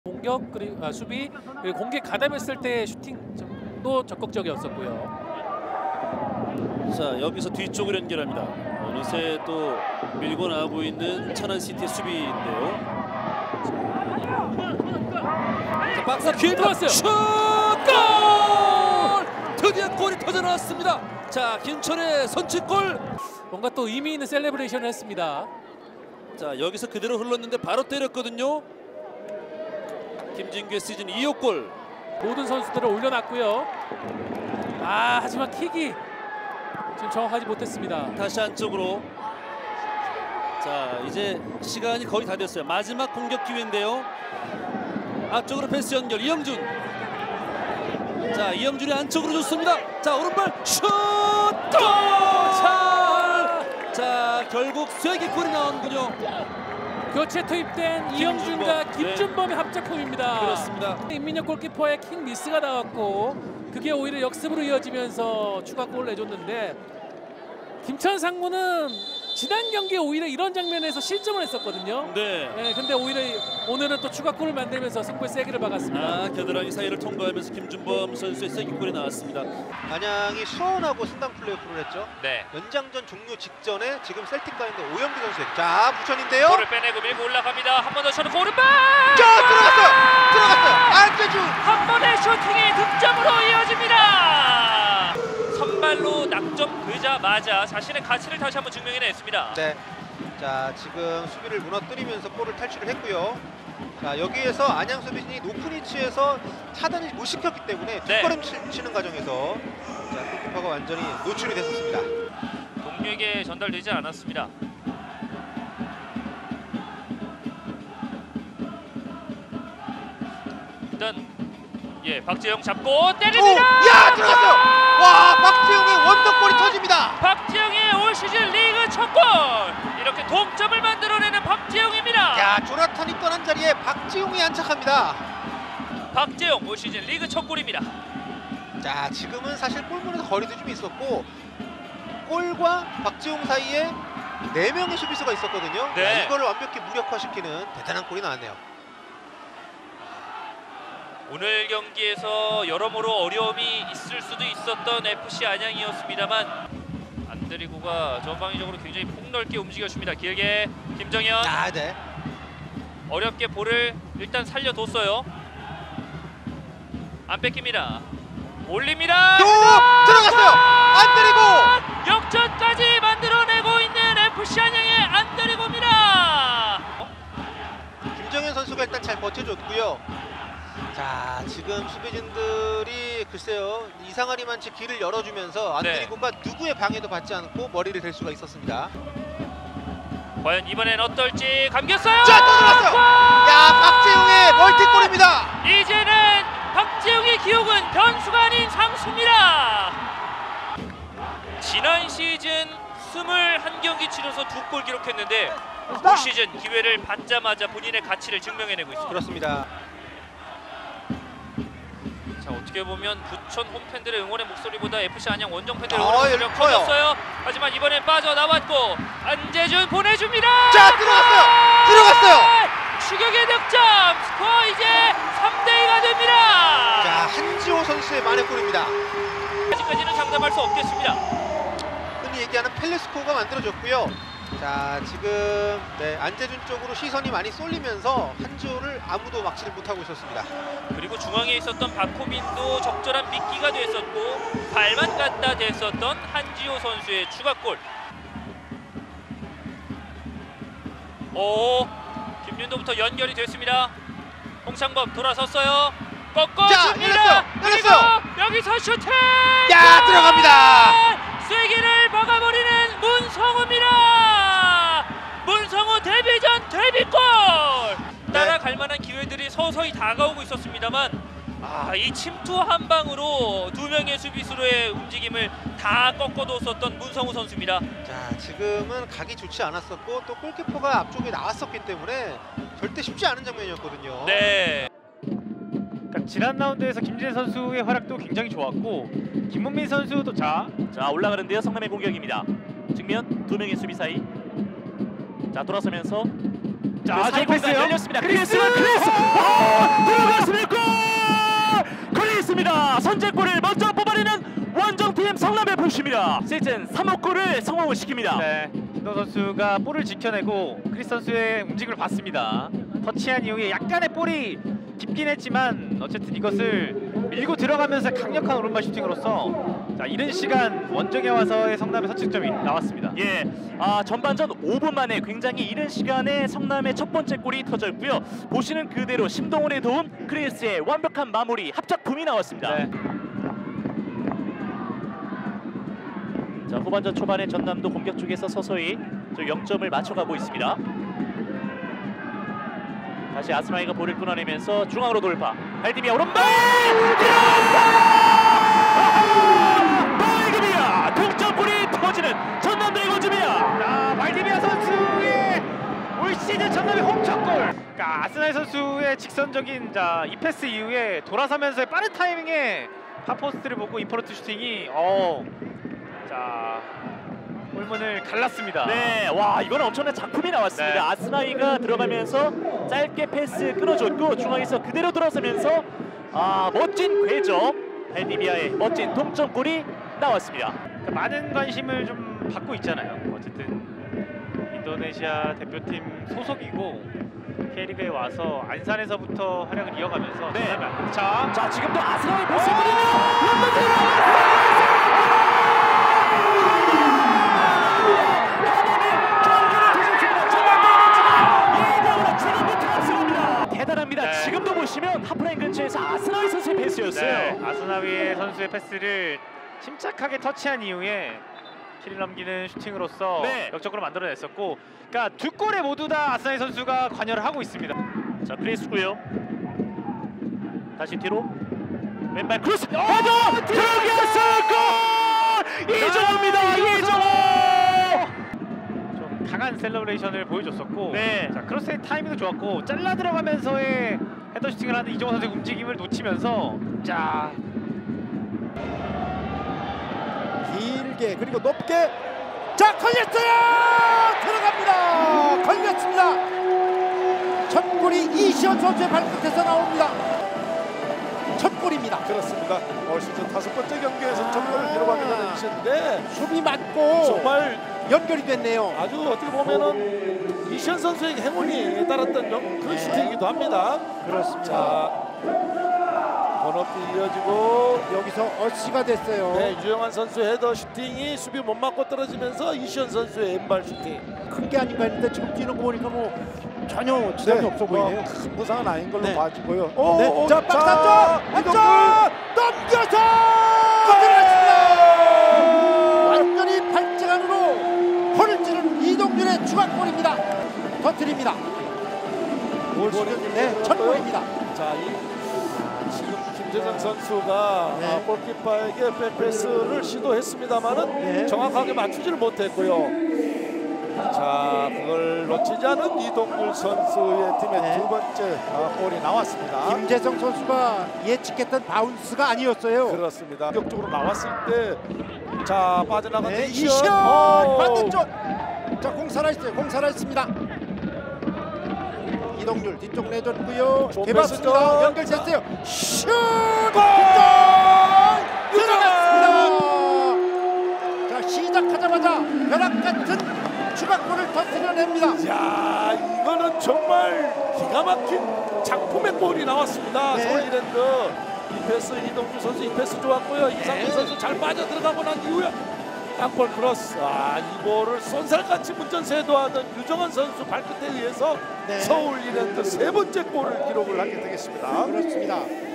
공격 그리고 수비 그리고 공격 가담했을 때 슈팅도 적극적이었었고요. 자, 여기서 뒤쪽을 연결합니다. 어느새 또 밀고 나오고 있는 천안시티의 수비인데요. 자, 박스 기회 들어왔어요. 슛! 골! 드디어 골이 터져 나왔습니다. 자, 김천의 선취골. 뭔가 또 의미 있는 셀레브레이션을 했습니다. 자, 여기서 그대로 흘렀는데 바로 때렸거든요. 김진규의 시즌 2호 골. 모든 선수들을 올려놨고요. 하지만 킥이 지금 정확하지 못했습니다. 다시 안쪽으로. 자, 이제 시간이 거의 다 됐어요. 마지막 공격 기회인데요. 앞쪽으로 패스 연결 이영준. 자, 이영준이 안쪽으로 줬습니다. 자, 오른발 슛! 골! 자, 결국 쐐기골이 나오는군요. 교체 투입된 이영준과 김준범의 합작품입니다. 그렇습니다. 임민혁 골키퍼의 킥 미스가 나왔고 그게 오히려 역습으로 이어지면서 추가골을 내줬는데 김천 상무는 지난 경기에 오히려 이런 장면에서 실점을 했었거든요. 네. 근데 오히려 오늘은 또 추가골을 만들면서 승부의 세기를 박았습니다. 겨드랑이 사이를 통과하면서 김준범 선수의 쐐기골이 나왔습니다. 안양이 수원하고 승강 플레이오프를 했죠. 네. 연장전 종료 직전에 지금 셀틱과 있는 오영규 선수에게 자 부천인데요. 볼을 빼내고 밀고 올라갑니다. 한 번 더 쳐놓고 오른발! 자 들어갔어요. 안재준 한 번의 슈팅이 득점으로 이어집니다. 선발로 낙점 되자마자 자신의 가치를 다시 한번 증명해냈습니다. 네. 자 지금 수비를 무너뜨리면서 볼을 탈출을 했고요. 자 여기에서 안양 수비진이 높은 위치에서 차단을 못 시켰기 때문에 뒷걸음 치는 과정에서 자 골키퍼가 완전히 노출이 됐었습니다. 동료에게 전달되지 않았습니다. 일단 박재영 잡고 때립니다. 야 들어갔어요. 와 박지용의 원더골이 터집니다. 박지영의 올 시즌 리그 첫 골. 이렇게 동점을 만들어내는 박지영입니다. 야 조나탄이 떠난 자리에 박지용이 안착합니다. 박재영 올 시즌 리그 첫 골입니다. 자 지금은 사실 골문에서 거리도 좀 있었고 골과 박지용 사이에 4명의 수비수가 있었거든요. 네. 자, 이거를 완벽히 무력화시키는 대단한 골이 나왔네요. 오늘 경기에서 여러모로 어려움이 있을 수도 있었던 FC 안양이었습니다만 안드리고가 전방위적으로 굉장히 폭넓게 움직여줍니다. 길게 김정현 네. 어렵게 볼을 일단 살려뒀어요. 안 뺏깁니다. 올립니다. 또 들어갔어요. 안드리고 역전까지 만들어내고 있는 FC 안양의 안드리고입니다. 김정현 선수가 일단 잘 버텨줬고요. 자 지금 수비진들이 글쎄요 이상하리만치 길을 열어주면서 안드리고가 누구의 방해도 받지 않고 머리를 댈 수가 있었습니다. 과연 이번엔 어떨지 감겼어요. 자 또 들어갔어요. 야 박재용의 멀티골입니다. 이제는 박재용의 기록은 변수가 아닌 상수입니다. 지난 시즌 21경기 치러서 2골 기록했는데 올 시즌 기회를 받자마자 본인의 가치를 증명해내고 있습니다. 그렇습니다. 자 어떻게 보면 부천 홈팬들의 응원의 목소리보다 FC 안양 원정 팬들의 아, 응원의 목소리가 커요. 커졌어요. 하지만 이번엔 빠져나왔고 안재준 보내줍니다. 자 들어갔어요. 추격의 득점. 스코어 이제 3대2가 됩니다. 자 한지호 선수의 만회골입니다. 아직까지는 장담할 수 없겠습니다. 흔히 얘기하는 펠레스코가 만들어졌고요. 자 지금 안재준 쪽으로 시선이 많이 쏠리면서 한지호를 아무도 막지를 못하고 있었습니다. 그리고 중앙에 있었던 박호민도 적절한 미끼가 됐었고 발만 갖다 댔었던 한지호 선수의 추가골. 김윤도부터 연결이 됐습니다. 홍창범 돌아섰어요. 꺾어줍니다. 열렸어요. 여기서 슈팅! 야 들어갑니다. 쐐기를 막아버리는 문성호입니다. 문성호 데뷔전 데뷔골! 따라갈 만한 기회들이 서서히 다가오고 있었습니다만 이 침투 한 방으로 2명의 수비수로의 움직임을 다 꺾어뒀었던 문성호 선수입니다. 자 지금은 각이 좋지 않았었고 또 골키퍼가 앞쪽에 나왔었기 때문에 절대 쉽지 않은 장면이었거든요. 네. 그러니까 지난 라운드에서 김진애 선수의 활약도 굉장히 좋았고 김문민 선수도 자 올라가는데요. 성남의 공격입니다. 측면 2명의 수비 사이. 자 돌아서면서 자, 사이 공간 패스요. 열렸습니다. 크리스! 들어갔습니다. 골! 걸렸습니다. 선제골을 먼저 뽑아내는 원정팀 성남 FC입니다. 시즌 3호 골을 성공을 시킵니다. 네, 김동 선수가 볼을 지켜내고 크리스 선수의 움직임을 봤습니다. 터치한 이후에 약간의 볼이 깊긴 했지만 어쨌든 이것을 밀고 들어가면서 강력한 오른발 슈팅으로서 자, 이른 시간 원정에 와서의 성남의 선취점이 나왔습니다. 예, 전반전 5분 만에 굉장히 이른 시간에 성남의 첫 번째 골이 터졌고요. 보시는 그대로 심동원의 도움, 크리스의 완벽한 마무리, 합작품이 나왔습니다. 네. 자, 후반전 초반에 전남도 공격 쪽에서 서서히 0점을 맞춰가고 있습니다. 다시 아스나이가 볼을 끊어내면서 중앙으로 돌파. 발디비아 오른발! 발디비아 동점골이 터지는 전남도의 거점이야. 자, 발디비아 선수의 올 시즌 전남의 홈첫 골. 그러니까 아스날 선수의 직선적인 이 패스 이후에 돌아서면서의 빠른 타이밍에 하포스트를 보고 인퍼런트 슈팅이 자, 골문을 갈랐습니다. 네, 와 이건 엄청난 작품이 나왔습니다. 네. 아스나이가 들어가면서 짧게 패스 끊어줬고 중앙에서 그대로 들어서면서 멋진 궤적 발디비아의 멋진 동점골이 나왔습니다. 그러니까 많은 관심을 좀 받고 있잖아요. 어쨌든 인도네시아 대표팀 소속이고 K리그에 와서 안산에서부터 활약을 이어가면서 네. 자, 지금도 아스나이 패스거든요. 대단합니다. 네. 지금도 보시면 하프라인 근처에서 아스나이 선수의 패스였어요. 네, 아스나위 선수의 패스를 침착하게 터치한 이후에 키를 넘기는 슈팅으로서 네. 역적으로 만들어냈었고, 그러니까 두 골에 모두 다 아스나위 선수가 관여를 하고 있습니다. 자, 크리스고요. 다시 뒤로 왼발 크로스. 헤더 들어갔어요. 골! 이정호입니다. 이정호. 좀 강한 셀러브레이션을 보여줬었고, 네. 자, 크로스의 타이밍도 좋았고 잘라 들어가면서의 헤더 슈팅을 하는 이정호 선수의 움직임을 놓치면서 자, 길게 그리고 높게 자 걸렸어요. 들어갑니다. 걸렸습니다. 첫 골이 이시현 선수의 발끝에서 나옵니다. 첫 골입니다. 그렇습니다. 올 시즌 5번째 경기에서 첫 골을 기록하게 되는 이시현인데 수비 맞고 정말 연결이 됐네요. 아주 어떻게 보면은 이시현 선수에게 행운이 따랐던 그런 슈팅이기도 합니다. 그렇습니다. 자, 번호피 이어지고 여기서 어시가 됐어요. 네, 유영환 선수 헤더 슈팅이 수비 못 맞고 떨어지면서 이시현 선수의 왼발 슈팅. 큰 게 아닌가 했는데 지금 뛰는 거 보니까 뭐 전혀 지장이 없어 보이네요. 큰 부상은 아닌 걸로 네. 봐지고요. 네. 자, 박스 안쪽 넘겨서 들어갔습니다. 완전히 발재간으로 허를 찌른 이동준의 추가골입니다. 터뜨립니다. 올 시즌 첫 골입니다. 자, 지금 김재정 선수가 네. 골키퍼에게 백패스를 시도했습니다만은 네. 정확하게 맞추지를 못했고요. 자, 그걸 놓치지 않은 이동률 선수의 팀의 네. 두 번째 골이 나왔습니다. 김재성 선수가 예측했던 바운스가 아니었어요. 그렇습니다. 공격적으로 나왔을 때 자, 빠져나간 네, 이시현. 이시현 오! 반대쪽. 자, 공 살아있어요. 공 살아있습니다. 이동률 뒤쪽 내줬고요. 좋은 개봤습니다. 패스죠. 연결됐어요. 슛! 골! 들어갔습니다. 자, 시작하자마자 벼락 같은 추가골을 터뜨려냅니다. 야, 이거는 정말 기가 막힌 작품의 골이 나왔습니다. 네. 서울이랜드 이 패스 이동규 선수 이 패스 좋았고요. 이상민 네. 선수 잘 빠져 들어가고 난 이후에 땅볼 크로스. 이 볼을 쏜살같이 문전세도하던 유정환 선수 발끝에 의해서 네. 서울이랜드 세 번째 골을 기록을 하게 되겠습니다. 그렇습니다.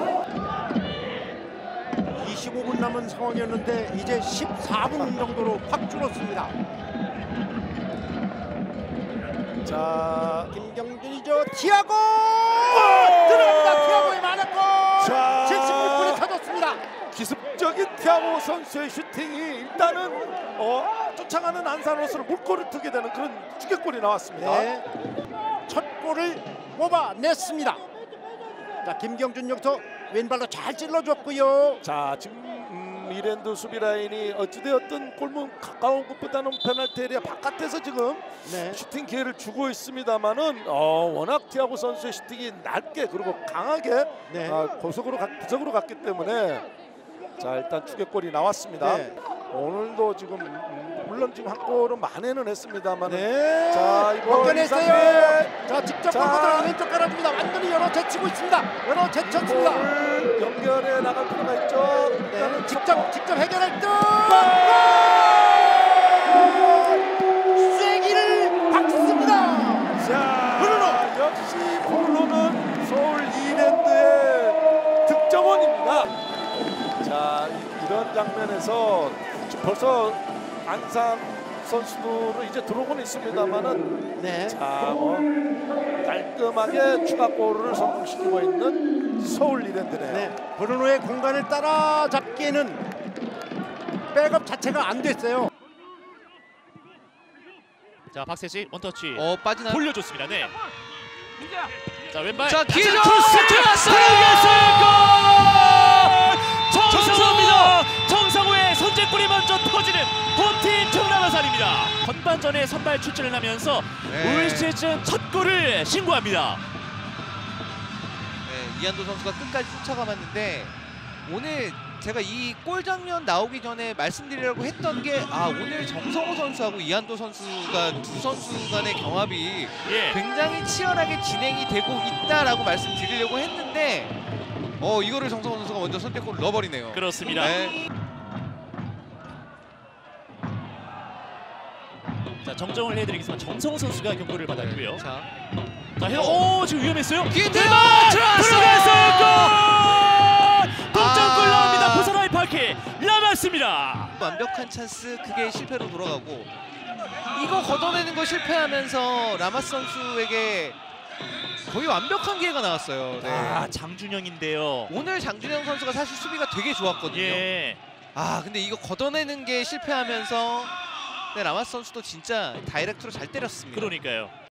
25분 남은 상황이었는데 이제 14분 정도로 확 줄었습니다. 자, 김경준이죠. 티아고 들어갑니다. 티아고의 만화골. 자. 76분이 터졌습니다. 기습적인 티아고 선수의 슈팅이 일단은 쫓아가는 안산호수로 물꼬를 트게 되는 그런 추격골이 나왔습니다. 네. 첫 골을 뽑아냈습니다. 자, 김경준 여기서 왼발로 잘 찔러줬고요. 자, 지금 지금 이랜드 수비 라인이 어찌되었든 골문 가까운 곳보다는 페널티 에리아 바깥에서 지금 네. 슈팅 기회를 주고 있습니다만은 워낙 티아고 선수의 슈팅이 낮게 그리고 강하게 네. 고속으로 부적으로 갔기 때문에 자 일단 추격골이 나왔습니다. 네. 오늘도 지금 물론 지금 한 골은 만회는 했습니다만 네. 자 이거 벗겨냈어요. 이상민. 자 직접 자. 골고루 왼쪽 깔아줍니다. 완전히 열어 제치고 있습니다. 열어 제쳤습니다. 골을 연결해 나갈 필요가 있죠. 네. 일단은 직접 해결할 듯. 쐐기를 박습니다. 자 브루노 역시 브루노는 서울 이랜드의 득점원입니다. 자 이런 장면에서 지금 벌써 안산 선수들은 이제 들어오고는 있습니다만은 네. 자뭐 깔끔하게 추가골을 성공시키고 있는 서울 이랜드네요. 네. 브루노의 공간을 따라잡기에는 백업 자체가 안 됐어요. 자 박세지 원터치 빠지나요? 돌려줬습니다. 네. 자 왼발 자, 기회죠! 들어갔어요. 정상호입니다. 정상호의 선제골이 먼저 터지는 홈팀 경남아산입니다. 전반전에 선발 출전을 하면서 올 시즌 첫 골을 신고합니다. 네, 이한도 선수가 끝까지 쫓아가봤는데 오늘 제가 이 골 장면 나오기 전에 말씀드리려고 했던 게 오늘 정성호 선수하고 이한도 선수가 두 선수 간의 경합이 예. 굉장히 치열하게 진행이 되고 있다라고 말씀드리려고 했는데 이거를 정성호 선수가 먼저 선택골을 넣어버리네요. 그렇습니다. 네. 자 정정을 해드리겠습니다. 정성호 선수가 경고를 받았고요. 자, 자, 지금 위험했어요. 기회인데요! 들어갔어요. 골! 동점골 나옵니다. 부산 하이파크 남았습니다. 완벽한 찬스 그게 실패로 돌아가고 이거 걷어내는 거 실패하면서 라마스 선수에게 거의 완벽한 기회가 나왔어요. 네. 장준영인데요. 오늘 장준영 선수가 사실 수비가 되게 좋았거든요. 예. 근데 이거 걷어내는 게 실패하면서 라마스 선수도 진짜 다이렉트로 잘 때렸습니다. 그러니까요.